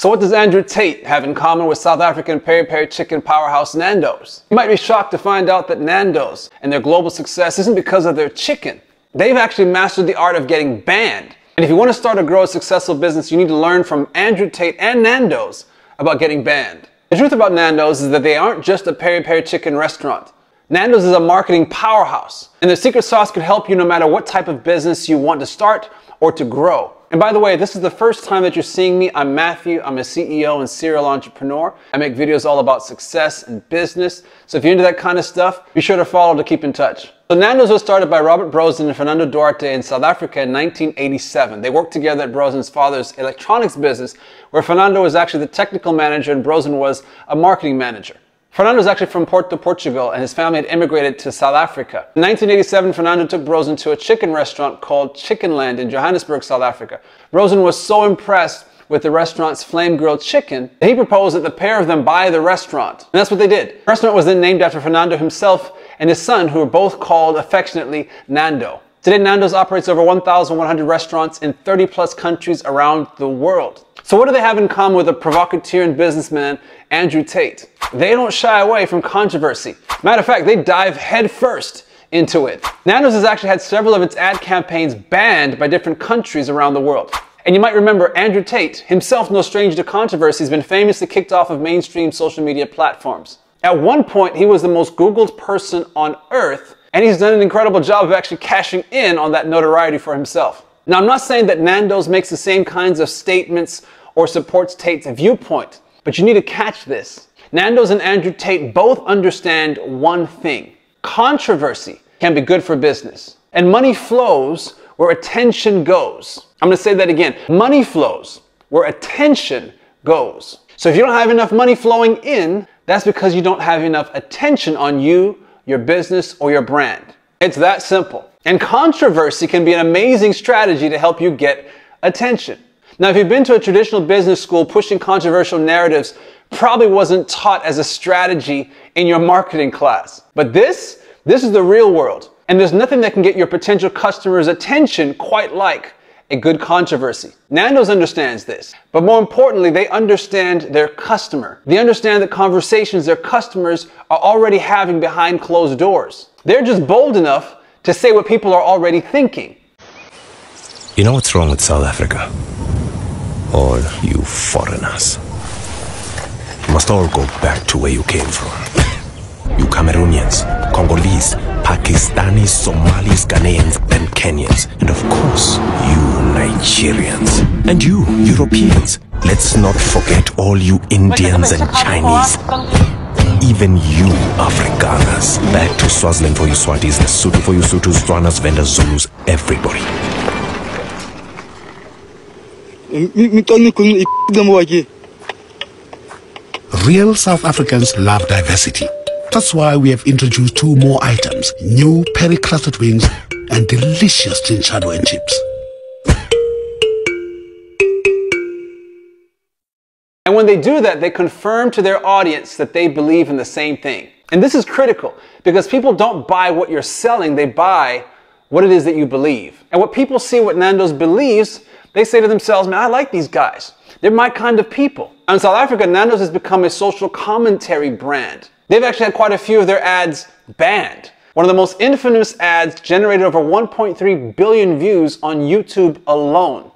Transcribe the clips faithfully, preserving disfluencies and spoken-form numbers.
So what does Andrew Tate have in common with South African peri-peri chicken powerhouse Nandos? You might be shocked to find out that Nandos and their global success isn't because of their chicken. They've actually mastered the art of getting banned. And if you want to start or grow a successful business, you need to learn from Andrew Tate and Nandos about getting banned. The truth about Nandos is that they aren't just a peri-peri chicken restaurant. Nandos is a marketing powerhouse, and their secret sauce could help you no matter what type of business you want to start or to grow. And by the way, this is the first time that you're seeing me. I'm Matthew. I'm a C E O and serial entrepreneur. I make videos all about success and business. So if you're into that kind of stuff, be sure to follow to keep in touch. So Nandos was started by Robert Brozen and Fernando Duarte in South Africa in nineteen eighty-seven. They worked together at Brozen's father's electronics business, where Fernando was actually the technical manager and Brozen was a marketing manager. Fernando is actually from Porto, Portugal, and his family had immigrated to South Africa. In nineteen eighty-seven, Fernando took Brozen to a chicken restaurant called Chickenland in Johannesburg, South Africa. Brozen was so impressed with the restaurant's flame-grilled chicken that he proposed that the pair of them buy the restaurant. And that's what they did. The restaurant was then named after Fernando himself and his son, who were both called affectionately Nando. Today, Nandos operates over one thousand one hundred restaurants in thirty plus countries around the world. So what do they have in common with the provocateur and businessman Andrew Tate? They don't shy away from controversy. Matter of fact, they dive headfirst into it. Nandos has actually had several of its ad campaigns banned by different countries around the world. And you might remember Andrew Tate, himself no stranger to controversy, has been famously kicked off of mainstream social media platforms. At one point, he was the most Googled person on earth, and he's done an incredible job of actually cashing in on that notoriety for himself. Now, I'm not saying that Nandos makes the same kinds of statements or supports Tate's viewpoint, but you need to catch this. Nandos and Andrew Tate both understand one thing. Controversy can be good for business, and money flows where attention goes. I'm going to say that again. Money flows where attention goes. So if you don't have enough money flowing in, that's because you don't have enough attention on you, your business, or your brand. It's that simple. And controversy can be an amazing strategy to help you get attention. Now, if you've been to a traditional business school, pushing controversial narratives probably wasn't taught as a strategy in your marketing class. But this, this is the real world. And there's nothing that can get your potential customers' attention quite like a good controversy. Nandos understands this, but more importantly, they understand their customer. They understand the conversations their customers are already having behind closed doors. They're just bold enough to say what people are already thinking. You know what's wrong with South Africa? All you foreigners. You must all go back to where you came from. You Cameroonians, Congolese, Pakistanis, Somalis, Ghanaians, and Kenyans. And of course, you Nigerians. And you, Europeans. Let's not forget all you Indians and Chinese. Even you Afrikaners. Back to Swaziland for you Swatis, Lesotho for you Sothos, Tswanas, Vendas, Zulus, everybody. Real South Africans love diversity. That's why we have introduced two more items, new peri-crusted wings and delicious chinchado and chips. And when they do that, they confirm to their audience that they believe in the same thing. And this is critical because people don't buy what you're selling, they buy what it is that you believe. And what people see what Nandos believes, they say to themselves, man, I like these guys. They're my kind of people. In South Africa, Nandos has become a social commentary brand. They've actually had quite a few of their ads banned. One of the most infamous ads generated over one point three billion views on YouTube alone.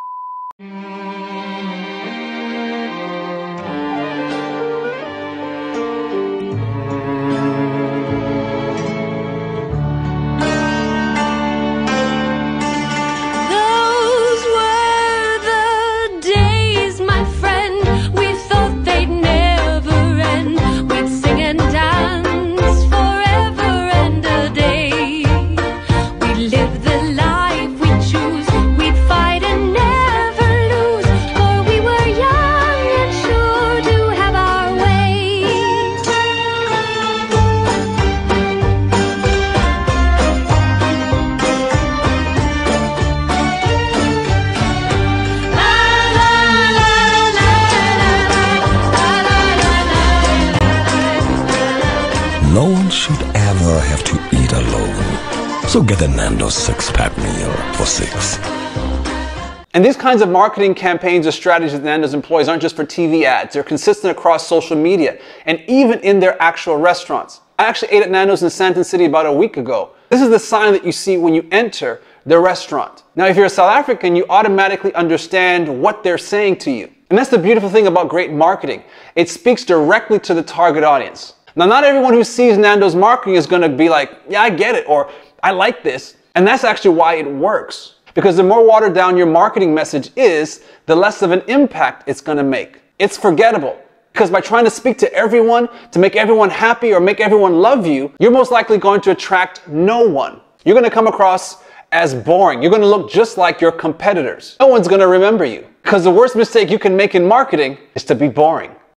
No one should ever have to eat alone. So get a Nandos six-pack meal for six. And these kinds of marketing campaigns or strategies that Nando's employs aren't just for T V ads. They're consistent across social media and even in their actual restaurants. I actually ate at Nando's in Santa City about a week ago. This is the sign that you see when you enter the restaurant. Now, if you're a South African, you automatically understand what they're saying to you. And that's the beautiful thing about great marketing. It speaks directly to the target audience. Now, not everyone who sees Nando's marketing is going to be like, yeah, I get it, or I like this. And that's actually why it works. Because the more watered down your marketing message is, the less of an impact it's going to make. It's forgettable. Because by trying to speak to everyone, to make everyone happy or make everyone love you, you're most likely going to attract no one. You're going to come across as boring. You're going to look just like your competitors. No one's going to remember you. Because the worst mistake you can make in marketing is to be boring.